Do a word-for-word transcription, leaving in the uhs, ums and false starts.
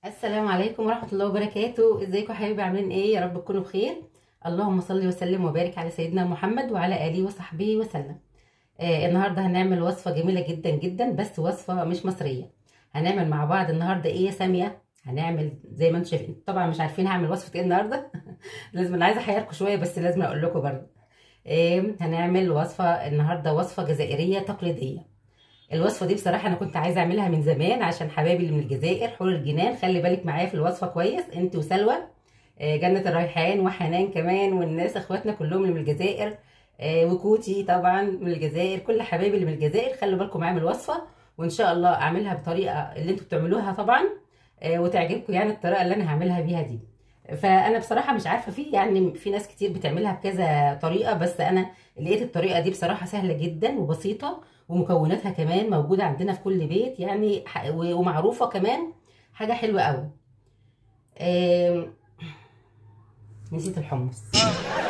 السلام عليكم ورحمة الله وبركاته. ازيكم يا حبايبي؟ عاملين ايه؟ يا رب تكونوا بخير. اللهم صل وسلم وبارك على سيدنا محمد وعلى اله وصحبه وسلم. آه النهارده هنعمل وصفة جميلة جدا جدا، بس وصفة مش مصرية. هنعمل مع بعض النهارده ايه يا سامية؟ هنعمل زي ما انتم شايفين. طبعا مش عارفين هعمل وصفة ايه النهارده. لازم، انا عايزة احيركم شوية بس لازم اقول لكم برضه. آه هنعمل وصفة النهارده، وصفة جزائرية تقليدية. الوصفه دي بصراحه انا كنت عايزه اعملها من زمان عشان حبايبي اللي من الجزائر حور الجنان. خلي بالك معايا في الوصفه كويس، انت وسلوى، آه، جنه الريحان وحنان كمان، والناس اخواتنا كلهم اللي من الجزائر، آه، وكوتي طبعا من الجزائر. كل حبايبي اللي من الجزائر خلوا بالكم معايا من الوصفه، وان شاء الله اعملها بطريقه اللي انتوا بتعملوها طبعا، آه، وتعجبكم يعني الطريقه اللي انا هعملها بيها دي. فانا بصراحه مش عارفه، في يعني في ناس كتير بتعملها بكذا طريقه، بس انا لقيت الطريقه دي بصراحه سهله جدا وبسيطه، ومكوناتها كمان موجوده عندنا في كل بيت يعني، ومعروفه كمان. حاجه حلوه قوي. نسيت الحمص.